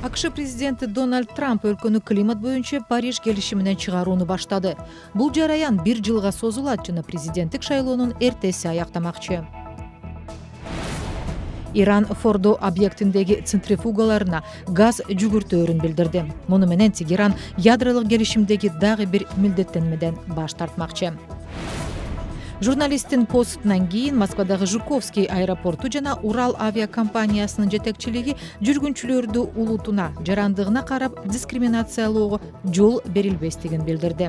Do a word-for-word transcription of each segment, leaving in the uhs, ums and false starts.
АКШ президенти Дональд Трамп өлкөнү климат боюнча Париж келишиминен чыгарууну баштады. Бул жараян бир жылга созулат жана президенттик шайлоонун эртеси аяктамакчы. Иран Фордо объектиндеги центрифугаларына газ жүгүртөөрүн билдирди. Муну менен Тегеран ядролук келишимдеги дагы бир милдеттенмеден баш тартмакчы. Журналисттин постунан кийин Москвадагы Жуковский аэропорту жана Урал авиакомпаниясынын жетекчилиги жүргүнчүлөрдү улутуна, жарандыгына карап дискриминациялоого жол берилбестигин билдирди.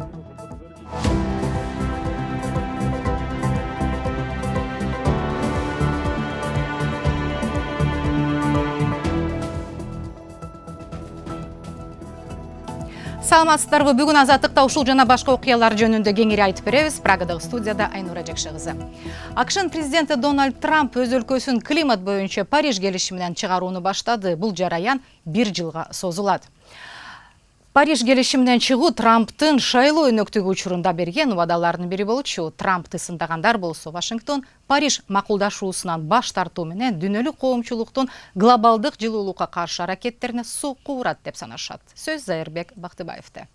Саламатсыздарбы, бүгүн азаттыкта ушул жана башка окуялар жөнүндө кеңири айтып беребиз. Прагадагы студияда Айнура Жакшы кызы. АКШнын президенти Дональд Трамп өз өлкөсүн климат боюнча Париж келишиминен чыгарууну баштады. Бул жараян бир жылга созулат. Париж келишиминен чыгуу Трамптын шайлоо өнөктүгү учурунда берген убадаларынын бири болчу. Трампты сындагандар болсо, Вашингтон Париж макулдашуусунан баш тартуу менен дүйнөлүк коомчулуктун глобалдык жылуулукка каршы аракеттерине сокку урат деп санашат. Сөз Зайырбек Бактыбаевде.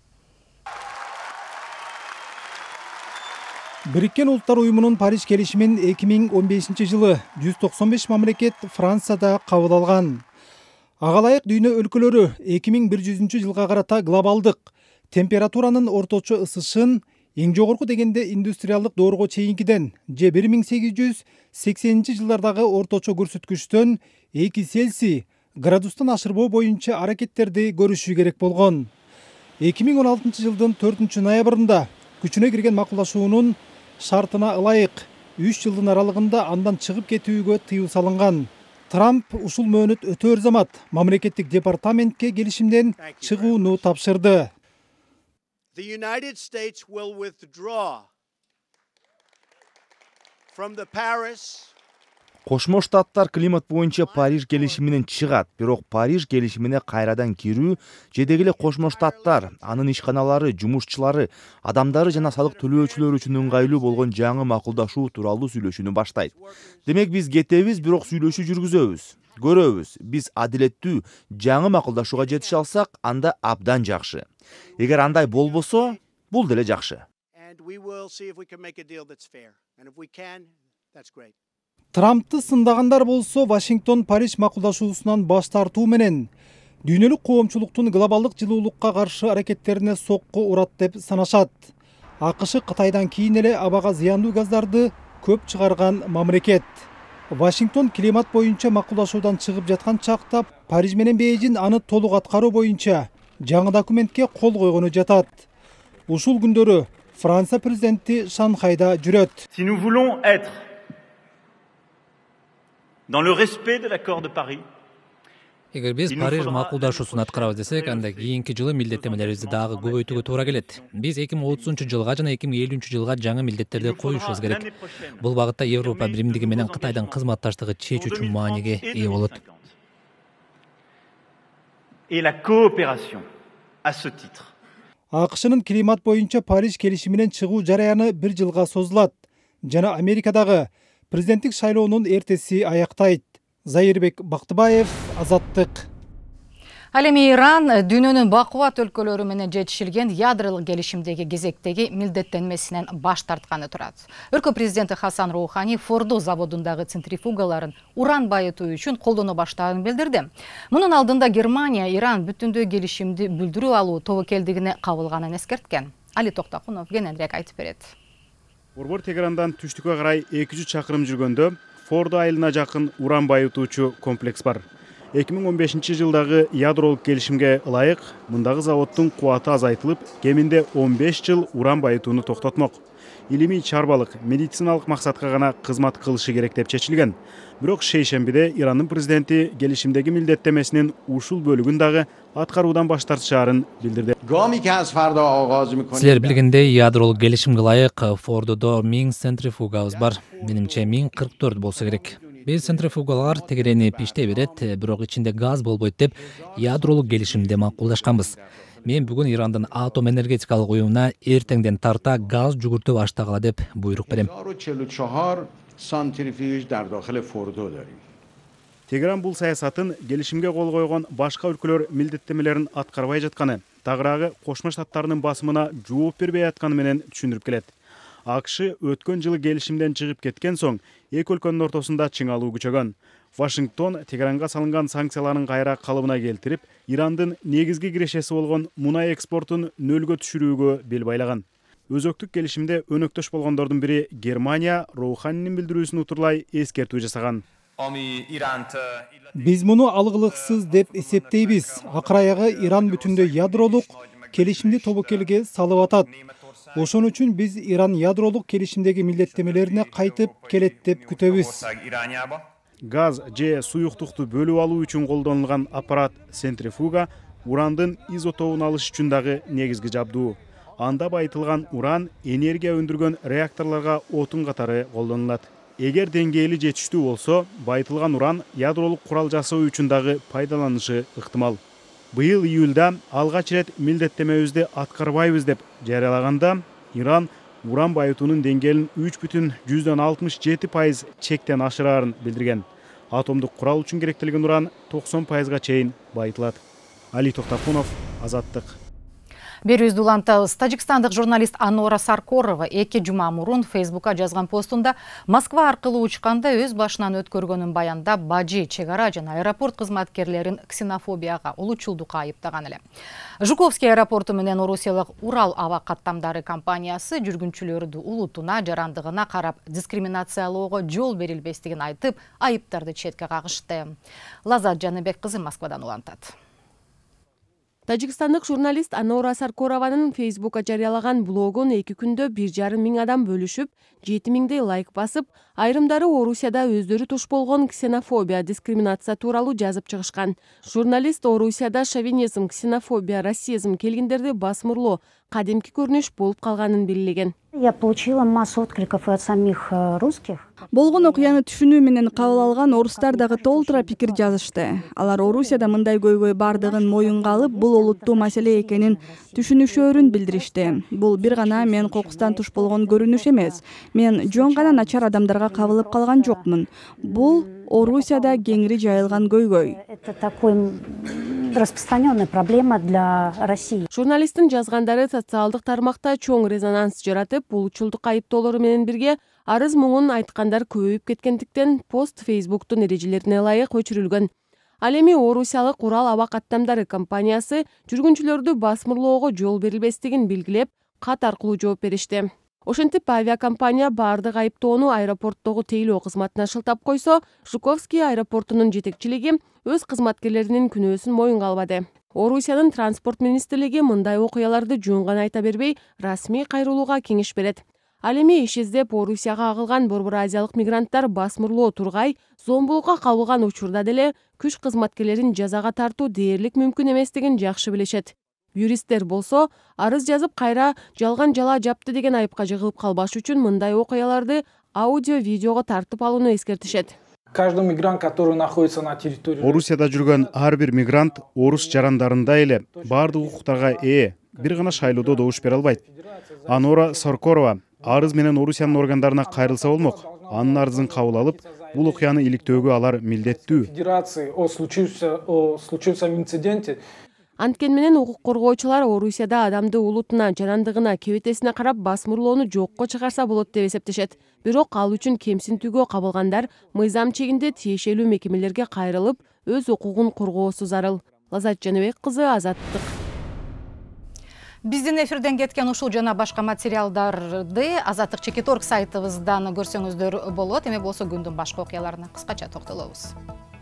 Бириккен Улуттар уюмунун Париж келишимин эки миң он бешинчи жылы жүз токсон беш мамлекет Францияда кабыл алган. Ага ылайык дүйнө өлкөлөрү эки миң бир жүзүнчү жылга карата глобалдык температуранын орточо ысышын эң жогорку дегенде индустриалдык доорго чейинкиден же бир миң сегиз жүз сексенинчи жылдардагы орточо көрсөткүчтөн эки Цельсий градустан ашырбоо боюнча аракеттерди көрүшү керек болгон. эки миң он алтынчы жылдын төртүнчү ноябрында күчүнө кирген макулдашуунун шартына ылайык үч жылдын аралыгында андан чыгып кетүүгө тыюу салынган. Трамп ушул мөөнөт өтөөр замат мамлекеттик департаментке келишимден чыгууну тапшырды. The United States will withdraw from the Paris Кошмо Штаттар климат боюнча Париж келишиминен чыгат, бирок Париж келишимине кайрадан кирүү жедегиле Кошмо Штаттар, анын ишканалары, жумушчулары, адамдары жана салык төлөөчүлөр үчүн ыңгайлуу болгон жаңы макулдашуу тууралуу сүйлөшүүнү баштайт. Демек биз кетебиз, бирок сүйлөшүү жүргүзөбүз. Көрөбүз, биз адилеттүү жаңы макулдашууга жетише алсак, анда абдан жакшы. Эгер андай болбосо, бул деле жакшы. Трампты сындагандар болсо, Вашингтон Париж макулдашуусунан баш тартуу менен дүйнөлүк коомчулуктун глобалдык жылуулукка каршы аракеттерине сокку урат деп санашат. АКШ Кытайдан кийин эле абага зыяндуу газдарды көп чыгарган мамлекет. Вашингтон климат боюнча макулдашуудан чыгып жаткан чакта Париж менен Бейжин аны толук аткаруу боюнча жаңы документке кол койгону жатат. Ушул күндөрү Франция президенти Шанхайда жүрөт. Si nous voulons être dans le respect de l'accord de Paris, Эгер биз Париж макулдашуусун аткарабыз десек, анда кийинки жылы милдеттемелерибизди дагы көбөйтүүгө туура келет. Биз эки миң отузунчу жылга жана эки миң элүүнчү жылга жаңы милдеттерди коюшубуз керек. Бул багытта Европа биримдиги менен Кытайдын кызматташтыгы чечүүчү мааниге ээ болот. et la coopération à ce titre. АКШнын климат боюнча Париж келишиминен чыгуу жараяны бир жылга созулат жана Америкадагы президенттик шайлоонун эртеси аяктайт. Зайырбек Бактыбаев, Азаттык. Ал эми Иран дүйнөнүн бакубат өлкөлөрү менен жетишилген ядролук келишимдеги кезектеги милдеттенмесинен баш тартканы турат. Өлкө президенти Хасан Роухани Фордо заводундагы центрифугаларын уран байытуу үчүн колдоно баштаганын билдирди. Мунун алдында Германия Иран бүтүндөй келишимди бүлдүрүү алуу тобокелдигине кабылганын эскерткен. Али Токтакунов кененирээк айтып берет. Борбор Тегерандан түштүккө карай эки жүз чакырым жүргөндө Фордо айылына жакын уран байытуучу комплекс бар. эки миң он бешинчи жылдагы ядролук келишимге ылайык мындагы заводдун кубаты азайтылып, кеминде он беш жыл уран байытууну токтотмок. Илимий чарбалык, медициналык максатка гана кызмат кылышы керек деп чечилген. Бирок шейшембиде Ирандын президенти келишимдеги милдеттемесинин ушул бөлүгүн дагы аткаруудан баш тартышаарын билдирди. Силер билгендей, ядролук келишимге ылайык Фордодо миң центрифугабыз бар. Менимче миң кырк төрт болсо керек. Биз центрифугалар тегерени пиштей берет, бирок ичинде газ болбойт деп ядролук келишимде макулдашканбыз. Мен бүгүн Ирандын атом энергетикалык уюмуна эртеңден тарта газ жүгүртүп баштагыла деп буйрук берем. Тегеран бул саясатын келишимге кол койгон башка өлкөлөр милдеттемелерин аткарбай жатканы, тагыраагы Кошмо Штаттарынын басымына жооп бербей атканы менен түшүндүрүп келет. АКШ өткөн жылы келишимден чыгып кеткен соң эки өлкөнүн ортосунда чыңалуу күчөгөн. Вашингтон Тегеранга салынган санкцияларын кайра калыбына келтирип, Ирандын негизги кирешеси болгон мунай экспортун нөлгө түшүрүүгө бел байлаган. Өзөктүк келишимде өнөктөш болгондордун бири Германия Роуханинин билдирүүсүн утурлай эскертүү жасаган. Биз муну алгылыксыз деп эсептейбиз. Акыр аягы Иран бүтүндөй ядролук келишимди тобокелге салып атат. Ошон үчүн биз Иран ядролук келишимдеги милдеттемелерине кайтып келет деп күтөбүз. Газ же суюктукту бөлүп алуу үчүн колдонулган аппарат центрифуга урандын изотопун алыш үчүн дагы негизги жабдуу. Анда байытылган уран энергия өндүргөн реакторлорго отун катары колдонулат. Эгер деңгээли жетиштүү болсо, байытылган уран ядролук курал жасоо үчүн дагы пайдаланышы ыктымал. Быйыл июлда алгач ирет милдеттемебизди аткарбайбыз деп жарыялаганда, Иран уран байытуунун деңгээлин үч бүтүн жүздөн алтымыш жети пайыз чектен ашыраарын билдирген. Атомдук курал үчүн керектелген уран токсон пайызга чейин байытылат. Али Токтапунов, Азаттык. Берүүбүздү улантабыз. Тажикстандык журналист Анора Саркорова эки жума мурун Фейсбукка жазган постунда Москва аркылуу учканда өз башынан өткөргөнүн баяндап, бажы, чек ара жана аэропорт кызматкерлерин ксенофобияга, улучулдукка айыптаган эле. Жуковский аэропорту менен Орусиялык Урал аба каттамдары компаниясы жүргүнчүлөрдү улутуна, жарандыгына карап дискриминациялоого жол берилбестигин айтып, айыптарды четке кагышты. Лазат Жаныбек кызы Москвадан улантат. Тажикстандык журналист Анора Саркорованын Фейсбукка жарыялаган блогун эки күндө бир жарым миң адам бөлүшүп, жети миңдей лайк басып, айрымдары Орусияда өздөрү туш болгон ксенофобия, дискриминация тууралуу жазып чыгышкан. Журналист Орусияда шовинизм, ксенофобия, расизм келгендерди басмырлоо, кадимки көрүнүш болуп калганын белгилеген. Я получила массу откликов от самих русских. Болгон окуяны түшүнүү менен кабыл алган орустар дагы толтура пикир жазышты. Алар Орусияда мындай көйгөй бардыгын моюнга алып, бул олуттуу маселе экенин түшүнүшөөрүн билдиришти. Бул бир гана мен кокустан туш болгон көрүнүш эмес. Мен жөн гана начар адамдарга кабылып калган жокмун. Бул Орусияда кеңири жайылган көйгөй. Это такой распространенная проблема для России. Журналисттин жазгандары социалдык тармакта чоң резонанс жаратып, улучулдук айыптоолору менен бирге арыз муңун айткандар көбөйүп кеткендиктен пост Фейсбуктун эрежелерине ылайык өчүрүлгөн. Ал эми Орусиялык Урал аба каттамдары компаниясы жүргүнчүлөрдү басмырлоого жол берилбестигин белгилеп, кат аркылуу жооп беришти. Ошентип авиакомпания баардык айыптоону аэропорттогу тейлөө кызматына шылтап койсо, Жуковский аэропортунун жетекчилиги өз кызматкерлеринин күнөөсүн моюнга албады. Орусиянын транспорт министрлиги мындай окуяларды жөн гана айта бербей, расмий кайрылууга кеңеш берет. Ал эми иш издеп Орусияга агылган борбор азиялык мигранттар басмырлоо тургай, зомбулукка кабылган учурда деле күч кызматкерлерин жазага тартуу дээрлик мүмкүн эместигин жакшы билишет. Юристтер болсо, арыз жазып кайра жалган жала жапты деген айыпка жыгылып калбаш үчүн мындай окуяларды аудио-видеого тартып алууну эскертишет. Каждый мигрант, который находится на территории Орусияда жүргөн ар бир мигрант орус жарандарында эле баардык укуктарга ээ, бир гана шайлоодо добуш бере албайт. Анора Саркорова арыз менен Орусиянын органдарына кайрылса болмок. Анын арызын кабыл алып, бул окуяны иликтөөгө алар милдеттүү. Федерации о случившем инциденте. Анткени менен укук коргоочулар Орусияда адамды улутуна, жарандыгына, кебетесине карап басмырлоону жокко чыгарса болот деп эсептешет. Бирок ал үчүн кемсинтүүгө кабылгандар мыйзам чегинде тиешелүү мекемелерге кайрылып, өз укугун коргоосу зарыл. Лазат Жаныбек кызы, Азаттык. Биздин эфирден кеткен ушул жана башка материалдарды Азаттык Чекиторг сайтыбыздан көрсөңүздөр болот. Эми болсо күндүн башка окуяларына кыскача токтолобуз.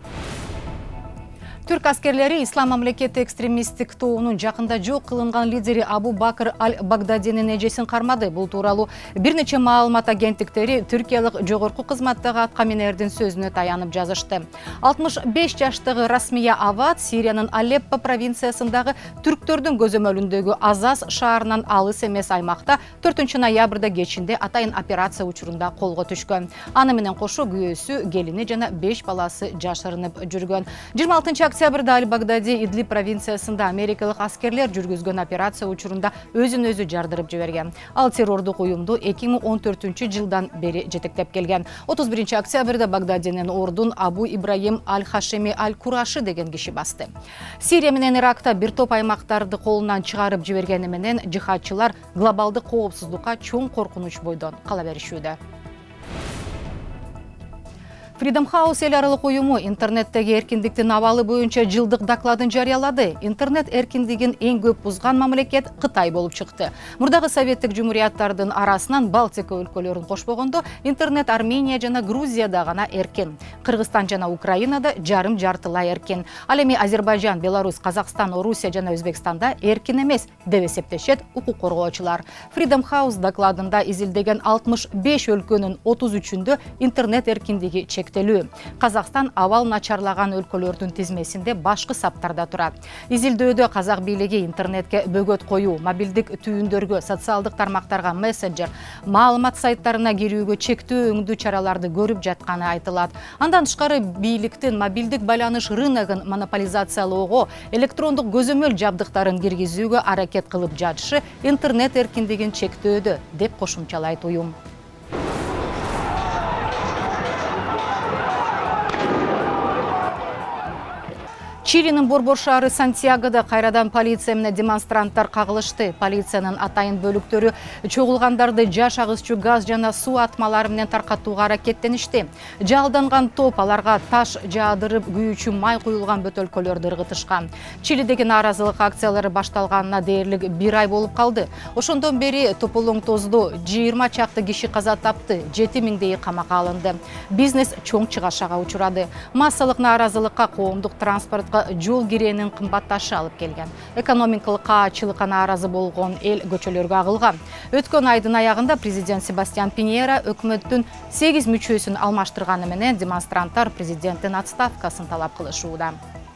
Түрк аскерлери Ислам мамлекети экстремисттик тобунун жакында жок кылынган лидери Абу Бакр аль-Багдадинин эжесин кармады. Бул тууралуу бир нече маалымат агенттиктери түркиялык жогорку кызматтагы аткаминердин сөзүнө таянып жазышты. алтымыш беш жаштагы Расмия Авад Сириянын Алеппо провинциясындагы түрктөрдүн көзөмөлүндөгү Азаз шаарынан алыс эмес аймакта төртүнчү ноябрда кечинде атайын операция учурунда колго түшкөн. Аны менен кошо күйөөсү, келини жана беш баласы жашырынып жүргөн. жыйырма алтынчы октябрда Аль-Багдади Идлиб провинциясында америкалык аскерлер жүргүзгөн операция учурунда өзүн өзү жардырып жиберген. Ал террордук уюмду эки миң он төртүнчү жылдан бери жетектеп келген. отуз биринчи октябрда Багдадинин ордун Абу Ибраим Аль-Хашеми Аль-Кураши деген киши басты. Сирия менен Иракта бир топ аймактарды колунан чыгарып жибергени менен жихадчылар глобалдык коопсуздукка чоң коркунуч бойдон кала беришүүдө. Freedom House эл аралык уюму интернеттеги эркиндиктин абалы боюнча жылдык докладын жарыялады. Интернет эркиндигин эң көп бузган мамлекет Кытай болуп чыкты. Мурдагы советтик жумурияттардын арасынан Балтика өлкөлөрүн кошпогондо интернет Армения жана Грузияда гана эркин. Кыргызстан жана Украинада жарым жартылай эркин. Ал эми Азербайжан, Беларусь, Казакстан, Орусия жана Өзбекстанда эркин эмес деп эсептешет укук коргоочулар. Freedom House докладында изилдеген алтымыш беш өлкөнүн отуз үчүндө интернет эркиндиги чек. Казакстан абал начарлаган өлкөлөрдүн тизмесинде башкы саптарда турат. Изилдөөдө казак бийлиги интернетке бөгөт коюу, мобилдик түйүндөргө, социалдык тармактарга, мессенджер, маалымат сайттарына кирүүгө чектөө өңдүү чараларды көрүп жатканы айтылат. Андан тышкары бийликтин мобилдик байланыш рыногун монополизациялоого, электрондук көзөмөл жабдыктарын киргизүүгө аракет кылып жатышы интернет эркиндигин чектөөдө деп кошумчалайт уюм. Чилинин борбор шаары Сантьягода кайрадан полиция менен демонстранттар кагылышты. Полициянын атайын бөлүктөрү чогулгандарды жаш агызчу газ жана суу атмалары менен таркатууга аракеттеништи. Жалданган топ аларга таш жаадырып, күйүүчү май куюлган бөтөлкөлөрдү ыргытышкан. Чилидеги нааразылык акциялары башталганына дээрлик бир ай болуп калды. Ошондон бери тополоңтоздо жыйырма чакты киши каза тапты, жети миңдейи камакка алынды. Бизнес чоң чыгашага учурады. Массалык нааразылыкка коомдук транспортко жол киренин кымбатташы алып келген. Экономикалык каачылыкка нааразы болгон эл көчөлөргө агылган. Өткөн айдын аягында президент Себастьян Пиньера өкмөттүн сегиз мүчөсүн алмаштырганы менен демонстранттар президенттин отставкасын талап кылышууда.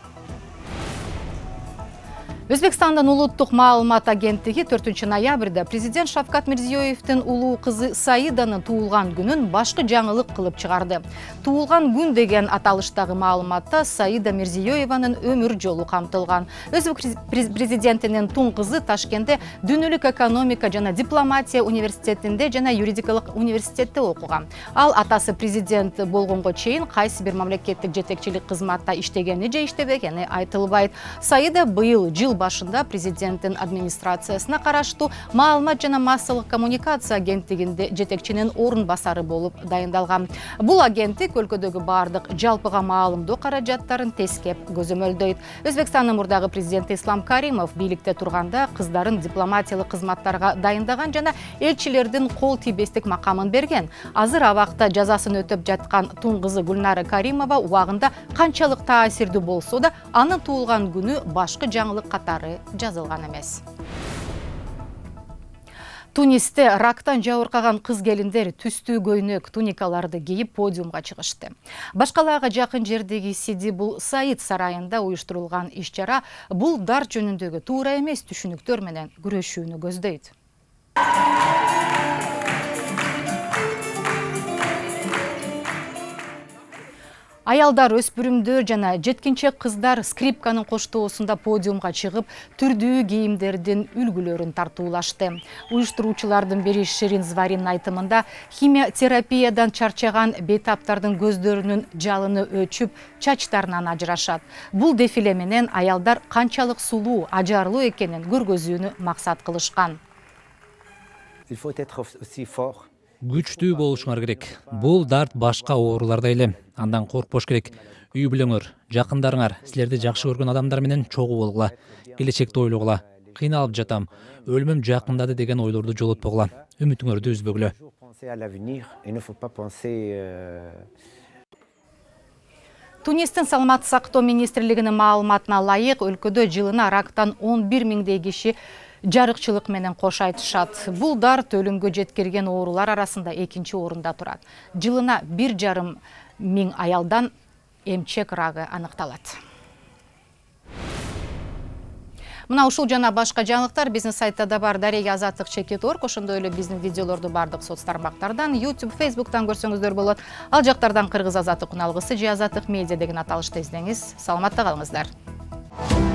Өзбекстандын улуттук маалымат агенттиги төртүнчү ноябрда президент Шавкат Мирзиёевдин улуу кызы Саиданын туулган күнүн башкы жаңылык кылып чыгарды. Туулган күн деген аталыштагы маалыматта Саида Мирзиёеванын өмүр жолу камтылган. Өзбек президентинин тун кызы Ташкентте дүйнөлүк экономика жана дипломатия университетинде жана юридикалык университетте окуган. Ал атасы президент болгонго чейин кайсы бир мамлекеттик жетекчилик кызматта иштегени же иштебегени айтылбайт. Саида быйыл жыл башында президенттин администрациясына караштуу маалымат жана массалык коммуникация агенттигинде жетекчинин орун басары болуп дайындалган. Бул агенттик өлкөдөгү бардык жалпыга маалымдоо каражаттарын тескеп көзөмөлдөйт. Өзбекстандын мурдагы президенти Ислам Каримов бийликте турганда кыздарын дипломатиялык кызматтарга дайындаган жана элчилердин кол тийбестик макамын берген. Азыр абакта жазасын өтөп жаткан тун кызы Гүлнара Каримова убагында канчалык таасирдүү болсо да анын туулган күнү башкы жаңылык катары жазылган эмес. Тунисте рактан жабыркаган кыз келиндер түстүү көйнөк, туникаларды кийип подиумга чыгышты. Башкалаага жакын жердеги Сиди Бул Саид сарайында уюштурулган иш-чара бул дар жөнүндөгү туура эмес түшүнүктөр менен күрөшүүнү көздөйт. Аялдар, өспүрүмдөр жана жеткинчек кыздар скрипканын коштоосунда подиумга чыгып, түрдүү кийимдердин үлгүлөрүн тартуулашты. Уюштуруучулардын бири Ширин Зваринин айтымында химия терапиядан чарчаган бейтаптардын көздөрүнүн жалыны өчүп, чачтарынан ажырашат. Бул дефиле менен аялдар канчалык сулуу, ажарлуу экенин көргөзүүнү максат кылышкан. Күчтүү болушуңар керек. Бул дарт башка оорулардай эле. Андан коркпош керек. Үй бүлөңөр, жакындарыңар, силерди жакшы көргөн адамдар менен чогуу болгула. Келечекти ойлогула. Кыйналып жатам, өлүмүм жакындады деген ойлорду жолотпогула. Үмүтүңөрдү үзбөгүлө. Тунистин саламаттык сактоо министрлигинин маалыматына ылайык, өлкөдө жылына рактан он бир миңдей киши жарыкчылык менен кош айтышат. Бул дарт өлүмгө жеткирген оорулар арасында экинчи орунда турат. Жылына бир жарым миң аялдан эмчек рагы аныкталат. Мына ушул жана башка жаңылыктар биздин сайтта да бар. Дарега Азаттык чекит точка орг, ошондой эле биздин видеолорду бардык соц тармактардан, YouTube, Facebooktан көрсөңүздөр болот. Ал жактардан Кыргыз Азаттык уналгысы же Азаттык медиа деген аталышты издеңиз. Саламатта калыңыздар.